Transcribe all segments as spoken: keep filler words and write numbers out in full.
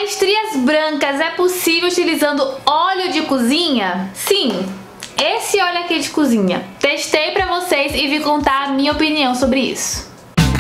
estrias brancas é possível utilizando óleo de cozinha? Sim, esse óleo aqui de cozinha. Testei pra vocês e vim contar a minha opinião sobre isso.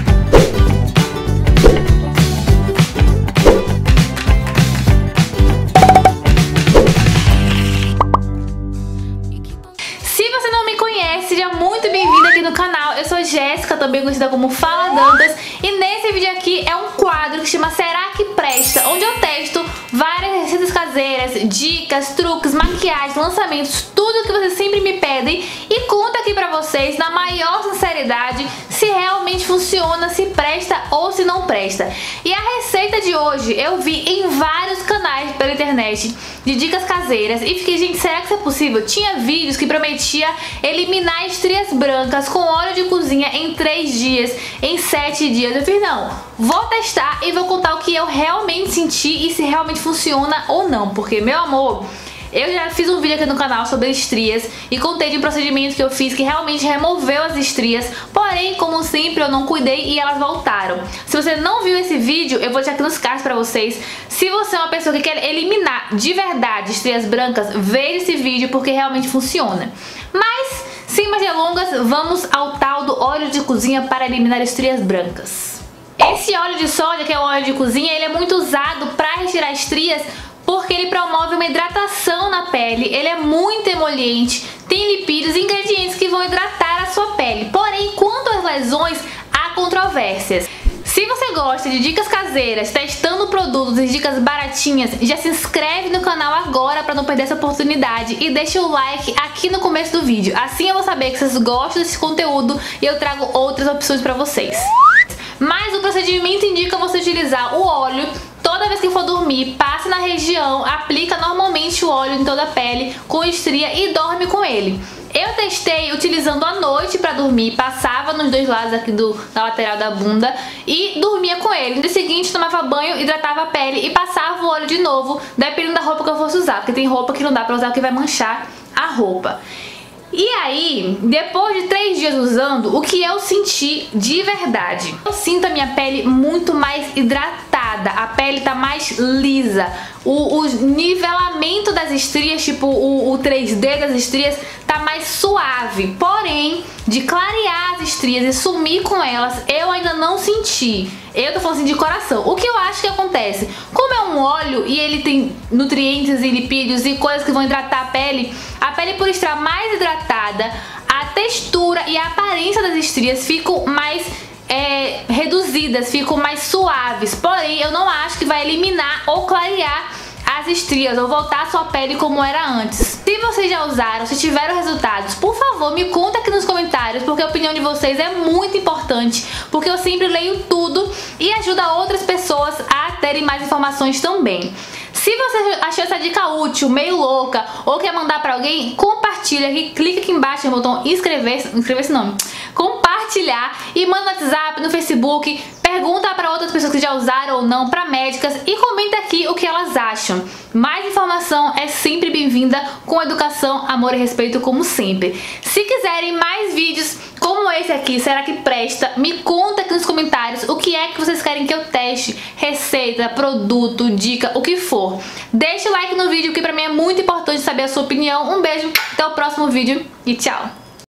Se você não me conhece, seja muito bem-vinda aqui no canal. Eu sou Jéssica, também conhecida como Fala Dantas, e nesse vídeo aqui é um quadro que chama Será que Presta?, onde eu testo várias receitas caseiras, dicas, truques, maquiagens, lançamentos, tudo que vocês sempre me pedem, e conto aqui pra vocês, na maior sinceridade, se realmente funciona, se presta ou se não presta. E a receita de hoje eu vi em vários canais pela internet de dicas caseiras e fiquei, gente, será que isso é possível? Tinha vídeos que prometia eliminar estrias brancas com óleo de cozinha em três dias, em sete dias. Eu fiz, não, vou testar e vou contar o que eu realmente senti e se realmente funciona ou não, porque, meu amor, eu já fiz um vídeo aqui no canal sobre estrias e contei de um procedimento que eu fiz que realmente removeu as estrias, porém, como sempre, eu não cuidei e elas voltaram. Se você não viu esse vídeo, eu vou deixar aqui nos cards pra vocês. Se você é uma pessoa que quer eliminar de verdade estrias brancas, veja esse vídeo porque realmente funciona. Mas, sem mais delongas, vamos ao tal do óleo de cozinha para eliminar estrias brancas. Esse óleo de soja, que é o óleo de cozinha, ele é muito usado para retirar estrias porque ele promove uma hidratação na pele, ele é muito emoliente, tem lipídios e ingredientes que vão hidratar a sua pele. Porém, quanto às lesões, há controvérsias. Se você gosta de dicas caseiras, testando produtos e dicas baratinhas, já se inscreve no canal agora para não perder essa oportunidade e deixa o like aqui no começo do vídeo. Assim eu vou saber que vocês gostam desse conteúdo e eu trago outras opções para vocês. Mas o procedimento indica você utilizar o óleo toda vez que for dormir, passe na região, aplica normalmente o óleo em toda a pele com estria e dorme com ele. Eu testei utilizando à noite pra dormir, passava nos dois lados aqui do, na lateral da bunda e dormia com ele. No dia seguinte tomava banho, hidratava a pele e passava o óleo de novo, dependendo da roupa que eu fosse usar, porque tem roupa que não dá pra usar porque vai manchar a roupa. E aí, depois de três dias usando, o que eu senti de verdade? Eu sinto a minha pele muito mais hidratada, a pele tá mais lisa, o, o nivelamento das estrias, tipo o, o três D das estrias, tá mais suave. Porém, de clarear as estrias e sumir com elas, eu ainda não senti. Eu tô falando assim de coração. O que eu acho que acontece? Como é um óleo e ele tem nutrientes e lipídios e coisas que vão hidratar a pele, a pele, por estar mais hidratada, a textura e a aparência das estrias ficam mais é, reduzidas, ficam mais suaves. Porém, eu não acho que vai eliminar ou clarear as estrias ou voltar a sua pele como era antes. Se vocês já usaram, se tiveram resultados, por favor, me conta aqui nos comentários, porque a opinião de vocês é muito importante, porque eu sempre leio tudo e ajuda outras pessoas a terem mais informações também. Se você achou essa dica útil, meio louca, ou quer mandar pra alguém, compartilha aqui, clica aqui embaixo no botão inscrever-se, inscrever-se não, compartilhar, e manda no WhatsApp, no Facebook, pergunta pra outras pessoas que já usaram ou não, pra médicas, e comenta aqui o que elas acham. Mais informação é sempre bem-vinda, com educação, amor e respeito, como sempre. Se quiserem mais vídeos como esse aqui, será que presta? Me conta aqui nos comentários o que é que vocês querem que eu teste, receita, produto, dica, o que for. Deixa o like no vídeo, que pra mim é muito importante saber a sua opinião. Um beijo, até o próximo vídeo e tchau!